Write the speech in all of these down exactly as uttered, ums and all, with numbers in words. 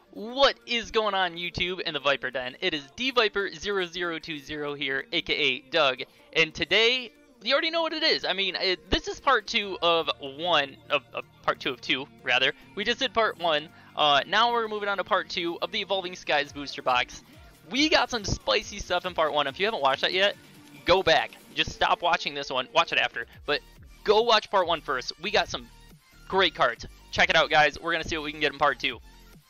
What is going on, YouTube and the Viper Den? It is D Viper zero zero two zero here, aka Doug, and today you already know what it is. I mean, it, this is part two of one of, of part two of two, rather. We just did part one. Uh, now we're moving on to part two of the Evolving Skies booster box. We got some spicy stuff in part one. If you haven't watched that yet, go back. Just stop watching this one. Watch it after, but go watch part one first. We got some great cards. Check it out, guys. We're gonna see what we can get in part two.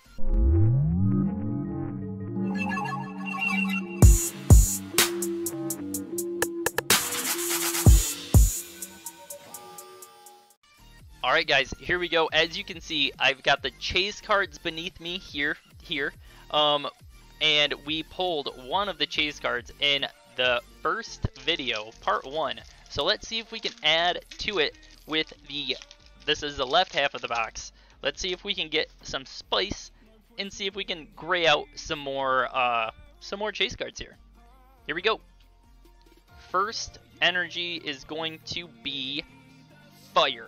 Alright guys, here we go. As you can see, I've got the chase cards beneath me here, here. Um, and we pulled one of the chase cards in the first video, part one. So let's see if we can add to it with the, this is the left half of the box. Let's see if we can get some spice and see if we can gray out some more, uh, some more chase cards here. Here we go. First energy is going to be fire.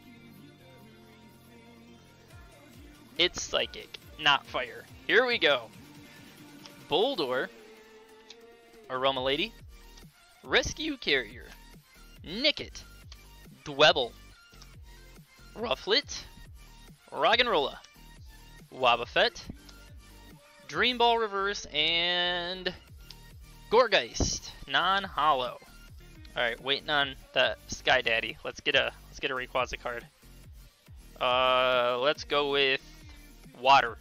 It's psychic, not fire. Here we go. Boldor, Aroma Lady, Rescue Carrier, Nickit, Dwebble, Rufflet, Roggenrola, Wobbuffet, Dream Ball Reverse, and Gorgeist, non-hollow. Alright, waiting on the Sky Daddy. Let's get a let's get a Rayquaza card. Uh let's go with water.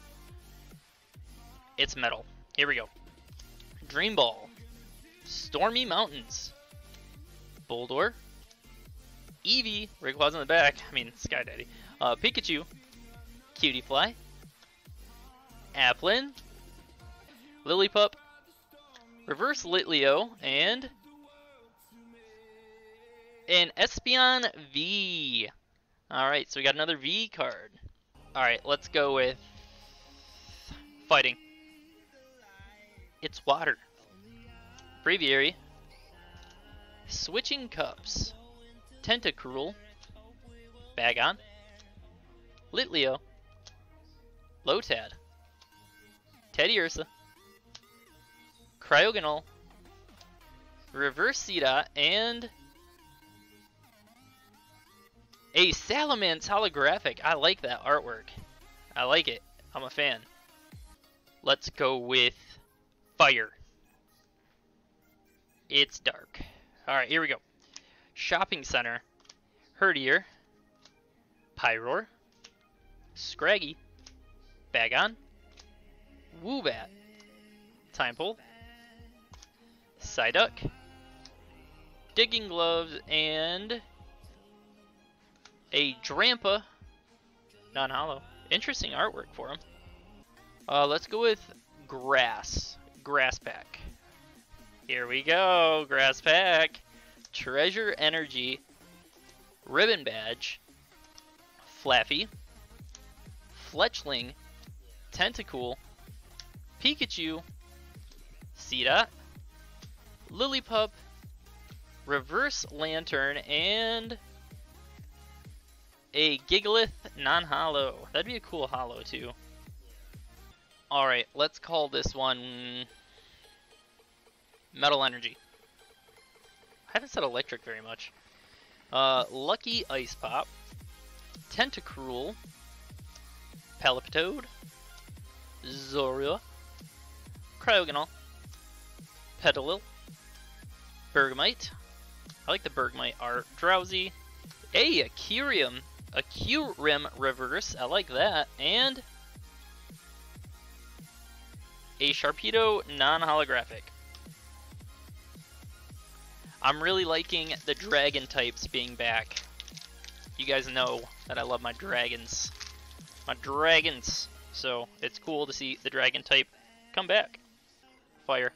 It's metal. Here we go. Dream Ball, Stormy Mountains, Boldor, Eevee, Rayquaza in the back, I mean Sky Daddy, uh, Pikachu, Cutiefly, Applin, Lillipup, Reverse Litleo, and an Espeon V. Alright, so we got another V card. Alright, let's go with fighting. It's water. Braviary, Switching Cups, Tentacruel, Bagon, Litleo, Lotad, Teddiursa, Cryogonal, Reverse Seedot, and a Salamence holographic. I like that artwork. I like it. I'm a fan. Let's go with fire. It's dark. Alright, here we go. Shopping Center, Herdier, Pyroar, Scraggy, Bagon, Woobat, Timepole, Psyduck, Digging Gloves, and a Drampa, non-hollow. Interesting artwork for him. Uh, let's go with Grass. Grass Pack. Here we go. Grass Pack. Treasure Energy. Ribbon Badge. Flaffy. Fletchling. Tentacool. Pikachu. Seedot. Lillipup. Reverse Lantern. And a Gigalith non-hollow. That'd be a cool hollow too. Alright, let's call this one Metal Energy. I haven't said electric very much. Uh, Lucky Ice Pop, Tentacruel, Palipitoad, Zorua, Cryogonal, Petalil, Bergmite. I like the Bergmite art. Drowsy. Hey, a Kyurem. A Kyurem reverse. I like that. And a Sharpedo non-holographic. I'm really liking the dragon types being back. You guys know that I love my dragons. My dragons. So it's cool to see the dragon type come back. Fire.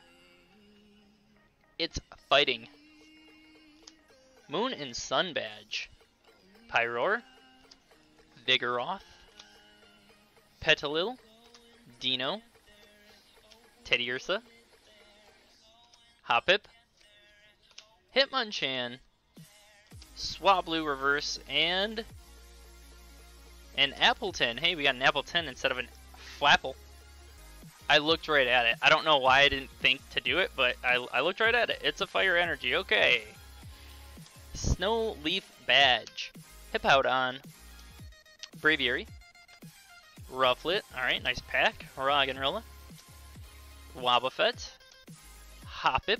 It's fighting. Moon and Sun Badge. Pyroar, Vigoroth, Petalil, Dino, Teddiursa, Hoppip, Hitmonchan, Swablu Reverse, and an Appleton. Hey, we got an Appleton instead of an Flapple. I looked right at it. I don't know why I didn't think to do it, but I, I looked right at it. It's a fire energy. Okay. Snow Leaf Badge. Hippowdon. Braviary. Rufflet. Alright, nice pack. Roggenrola. Wobbuffet. Hoppip.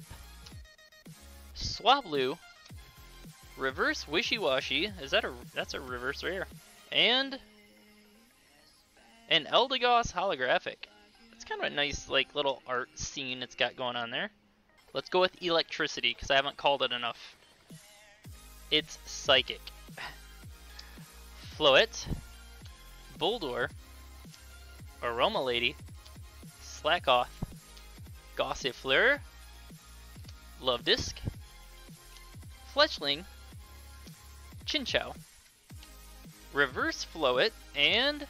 Swablu. Reverse Wishy-Washy. Is that a... That's a reverse rare. And... an Eldegoss holographic. It's kind of a nice, like, little art scene it's got going on there. Let's go with electricity, because I haven't called it enough. It's Psychic. Floet. Bulldor. Aroma Lady. Slackoth. Gossifleur. Love Disc. Fletchling. Chinchou. Reverse Floet. And...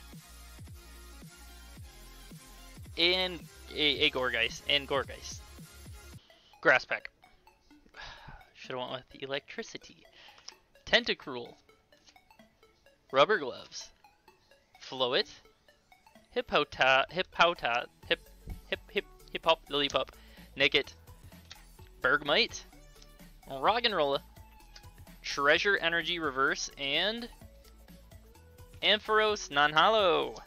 and a, a Gourgeist. And Gourgeist. Grass Pack. Should have went with electricity. Tentacruel. Rubber Gloves. Floet. Hippota, Hippota, Hip, Hip, Hip, Hip Hop, Lillipup. Nickit. Bergmite. Roggenrola. Treasure Energy Reverse. And Ampharos Non-Hollow.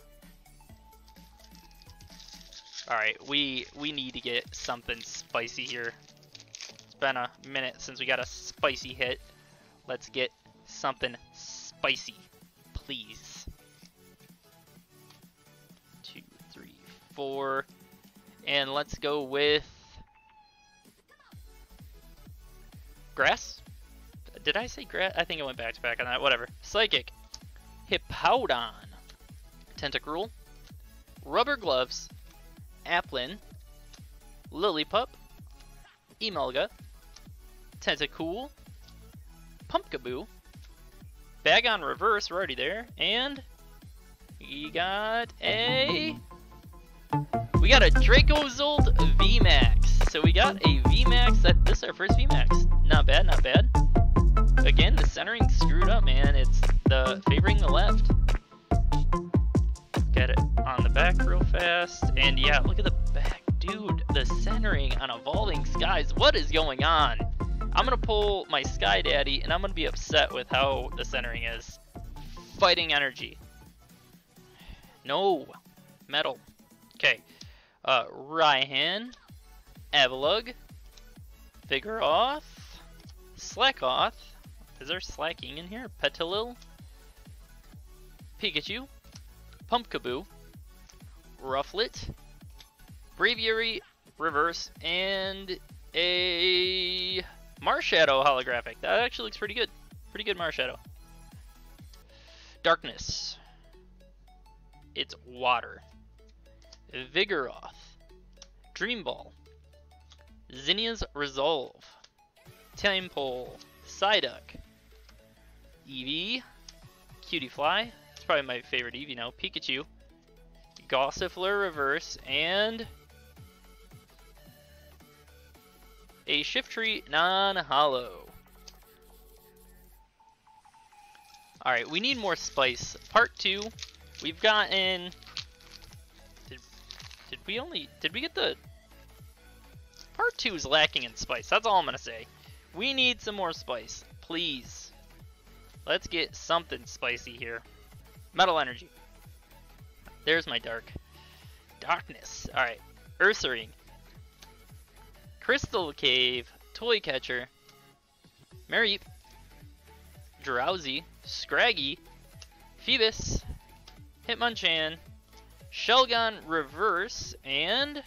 Alright, we we need to get something spicy here. It's been a minute since we got a spicy hit. Let's get something spicy, please. Two, three, four. And let's go with... grass? Did I say grass? I think I went back to back on that. Whatever. Psychic. Hippowdon. Tentacruel. Rubber Gloves. Applin, Lillipup, Emolga, Tentacool, Pumpkaboo, Bagon Reverse, we're already there, and we got a we got a Dracozolt V max. So we got a V max. That this is our first V max. Not bad, not bad. Again, the centering screwed up, man. It's the favoring the left. Get it on the back real fast, and yeah, look at the back, dude. The centering on Evolving Skies. What is going on? I'm gonna pull my Sky Daddy, and I'm gonna be upset with how the centering is. Fighting Energy. No. Metal. Okay. Uh, Raihan. Avalugg. Vigoroth. Slackoth. Is there slacking in here? Petilil. Pikachu. Pumpkaboo, Rufflet, Braviary Reverse, and a Marshadow holographic. That actually looks pretty good. Pretty good Marshadow. Darkness. It's water. Vigoroth, Dream Ball, Zinnia's Resolve, Temple, Psyduck, Eevee, Cutiefly. Probably my favorite Eevee now. Pikachu, Gossifleur Reverse, and a Shiftry Non-Hollow. Alright, we need more spice. Part two, we've gotten... Did, did we only... Did we get the... Part two is lacking in spice. That's all I'm going to say. We need some more spice. Please. Let's get something spicy here. Metal Energy. There's my dark. Darkness. Alright. Ursaring. Crystal Cave. Toy Catcher. Mareep. Drowsy. Scraggy. Phoebus. Hitmonchan. Shelgon Reverse. And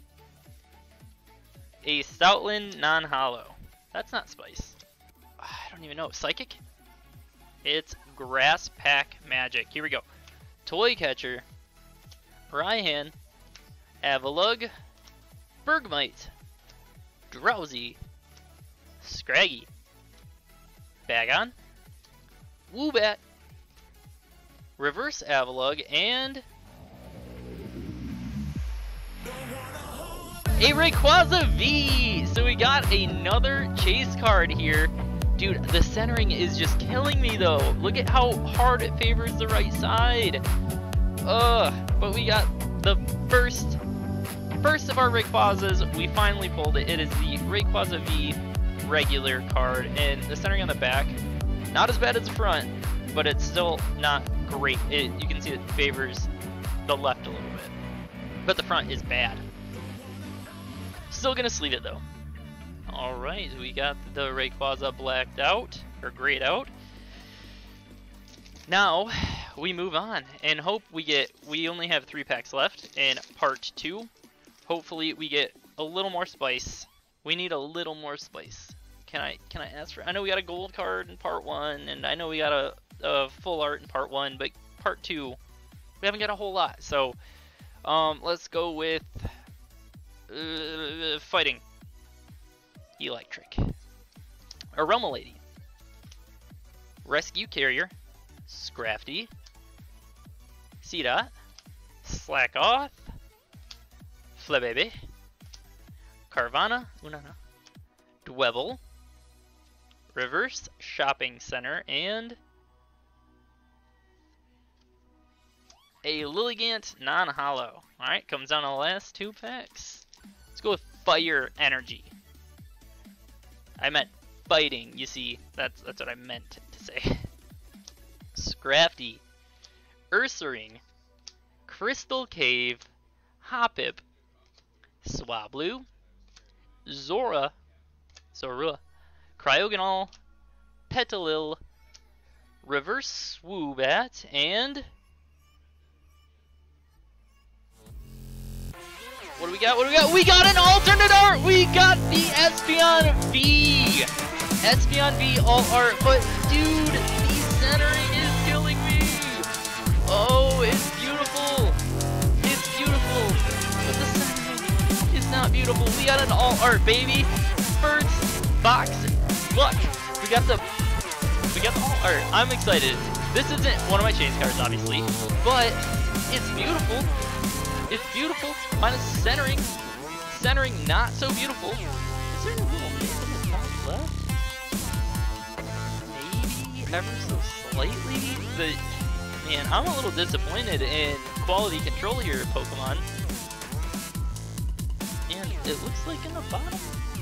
a Stoutland Non-Hollow. That's not spice. I don't even know. Psychic? It's Grass Pack Magic. Here we go. Toy Catcher, Raihan, Avalugg, Bergmite, Drowsy, Scraggy, Bagon, Woobat, Reverse Avalugg, and a Rayquaza V! So we got another chase card here. Dude, the centering is just killing me though. Look at how hard it favors the right side. Ugh, but we got the first first of our Rayquazas. We finally pulled it. It is the Rayquaza V regular card, and the centering on the back, not as bad as the front, but it's still not great. It, you can see it favors the left a little bit, but the front is bad. Still gonna sleeve it though. Alright, we got the Rayquaza blacked out, or grayed out. Now, we move on, and hope we get, we only have three packs left in part two. Hopefully we get a little more spice. We need a little more spice. Can I, can I ask for, I know we got a gold card in part one, and I know we got a, a full art in part one, but part two, we haven't got a whole lot. So, um, let's go with uh, fighting. Electric. Aroma Lady. Rescue Carrier. Scrafty. C-Dot. Slack Off. Flabébé. Carvana. Unana. Dwebble. Reverse Shopping Center. And a Lilligant non-hollow. Alright, comes down to the last two packs. Let's go with Fire Energy. I meant fighting, you see. That's that's what I meant to say. Scrafty. Ursaring. Crystal Cave. Hoppip. Swablu. Zora. Zorua. Cryogonal. Petalil. Reverse Swoobat. And what do we got? What do we got? We got an alternate art! We got the Espeon V! Espeon V all art, but dude, the centering is killing me! Oh, it's beautiful! It's beautiful! But the centering is not beautiful. We got an all art, baby! First box luck! We got the we got the all art. I'm excited. This isn't one of my chase cards, obviously, but it's beautiful. It's beautiful, minus centering. Centering not so beautiful. Is there a little bit in the top left? Maybe ever so slightly? But man, I'm a little disappointed in quality control here, Pokemon. And it looks like in the bottom.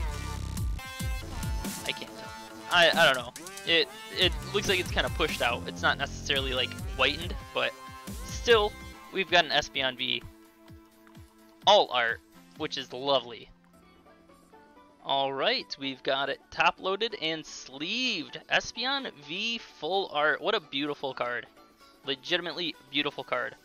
I can't tell. I I don't know. It it looks like it's kind of pushed out. It's not necessarily like whitened, but still, we've got an Espeon V all art, which is lovely. Alright, we've got it top loaded and sleeved. Espeon V full art. What a beautiful card. Legitimately beautiful card.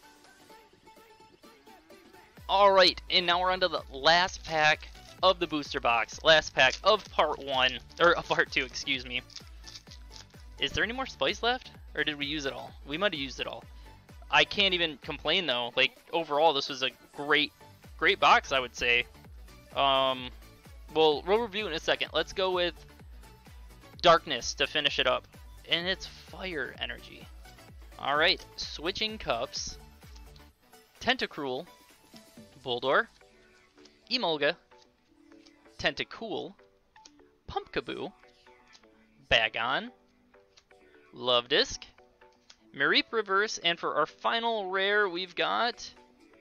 Alright, and now we're on to the last pack of the booster box. Last pack of part one, or uh, part two, excuse me. Is there any more spice left? Or did we use it all? We might have used it all. I can't even complain though. Like, overall, this was a great Great box, I would say. Um, well, we'll review in a second. Let's go with Darkness to finish it up. And it's Fire Energy. Alright, switching cups. Tentacruel. Boldor. Emolga. Tentacool. Pumpkaboo. Bagon. Love Disc. Mareep Reverse. And for our final rare, we've got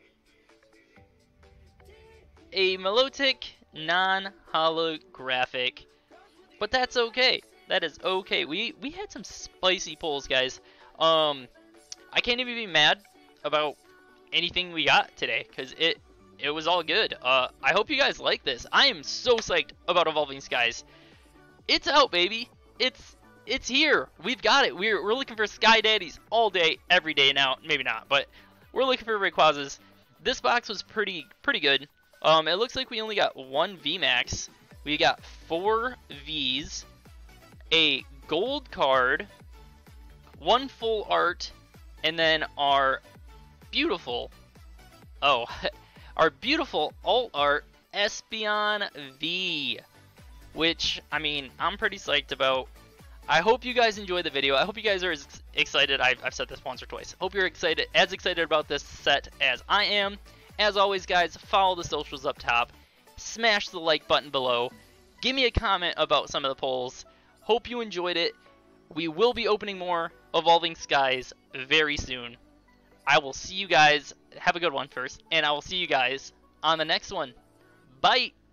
a Milotic non-holographic, but that's okay. That is okay. We we had some spicy pulls, guys. Um, I can't even be mad about anything we got today because it it was all good. Uh, I hope you guys like this. I am so psyched about Evolving Skies. It's out, baby. It's it's here. We've got it. We're we're looking for Sky Daddies all day, every day now. Maybe not, but we're looking for Rayquazas. This box was pretty pretty good. Um, it looks like we only got one V max. We got four Vs, a gold card, one full art, and then our beautiful, oh, our beautiful alt art Espeon V, which, I mean, I'm pretty psyched about. I hope you guys enjoyed the video. I hope you guys are as excited. I've, I've said this once or twice. Hope you're excited, as excited about this set as I am. As always, guys, follow the socials up top. Smash the like button below. Give me a comment about some of the polls. Hope you enjoyed it. We will be opening more Evolving Skies very soon. I will see you guys. Have a good one first, and I will see you guys on the next one. Bye.